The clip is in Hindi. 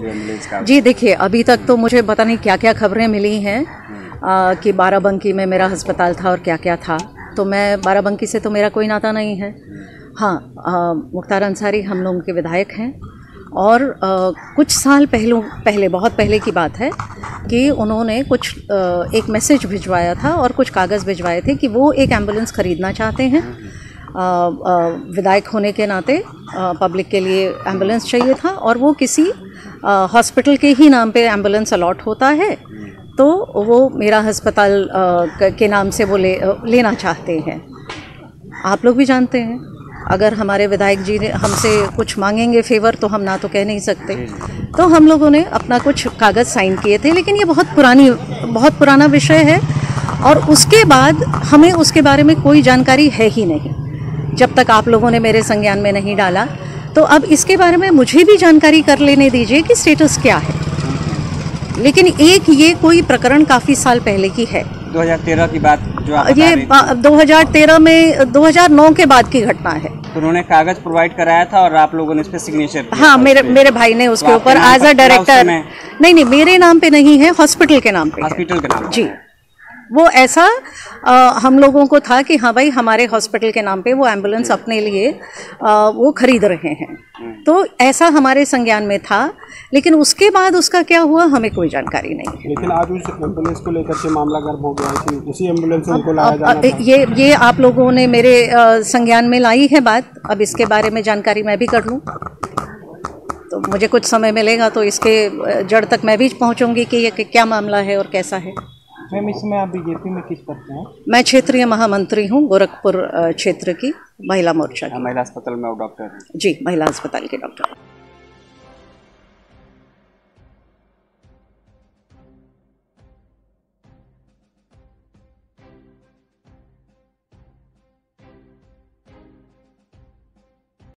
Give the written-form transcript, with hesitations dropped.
एम्बुलेंस का? जी देखिए, अभी तक तो मुझे पता नहीं क्या क्या खबरें मिली हैं कि बाराबंकी में मेरा अस्पताल था और क्या क्या था। तो मैं बाराबंकी से तो मेरा कोई नाता नहीं है। हाँ, मुख्तार अंसारी हम लोगों के विधायक हैं और कुछ साल पहले बहुत पहले की बात है कि उन्होंने कुछ एक मैसेज भिजवाया था और कुछ कागज़ भिजवाए थे कि वो एक एम्बुलेंस ख़रीदना चाहते हैं। विधायक होने के नाते पब्लिक के लिए एम्बुलेंस चाहिए था और वो किसी हॉस्पिटल के ही नाम पे एम्बुलेंस अलॉट होता है, तो वो मेरा अस्पताल के नाम से वो लेना चाहते हैं। आप लोग भी जानते हैं, अगर हमारे विधायक जी ने हमसे कुछ मांगेंगे फेवर तो हम ना तो कह नहीं सकते। तो हम लोगों ने अपना कुछ कागज़ साइन किए थे, लेकिन ये बहुत पुराना विषय है और उसके बाद हमें उसके बारे में कोई जानकारी है ही नहीं जब तक आप लोगों ने मेरे संज्ञान में नहीं डाला। तो अब इसके बारे में मुझे भी जानकारी कर लेने दीजिए कि स्टेटस क्या है। लेकिन एक ये कोई प्रकरण काफ़ी साल पहले की है, 2013 की बात जो आप ये 2013 में 2009 के बाद की घटना है। तो उन्होंने कागज प्रोवाइड कराया था और आप लोगों ने इस पे सिग्नेचर किया? हाँ, मेरे भाई ने उसके ऊपर एज अ डायरेक्टर, नहीं मेरे नाम पे नहीं है, हॉस्पिटल के नाम पे, हॉस्पिटल के नाम जी। वो ऐसा हम लोगों को था कि हाँ भाई, हमारे हॉस्पिटल के नाम पे वो एम्बुलेंस अपने लिए वो खरीद रहे हैं, तो ऐसा हमारे संज्ञान में था। लेकिन उसके बाद उसका क्या हुआ हमें कोई जानकारी नहीं। लेकिन आज उस एम्बुलेंस को लेकर के मामला गर्म हो गया है कि उसी एम्बुलेंस से उनको लाया जाना था। ये आप लोगों ने मेरे संज्ञान में लाई है बात। अब इसके बारे में जानकारी मैं भी कर लूँ, तो मुझे कुछ समय मिलेगा तो इसके जड़ तक मैं भी पहुँचूंगी कि ये क्या मामला है और कैसा है। मैम, इसमें आप बीजेपी में किस पद हैं? मैं क्षेत्रीय महामंत्री हूँ गोरखपुर क्षेत्र की, महिला मोर्चा की। महिला अस्पताल में डॉक्टर हैं? जी, महिला अस्पताल के डॉक्टर।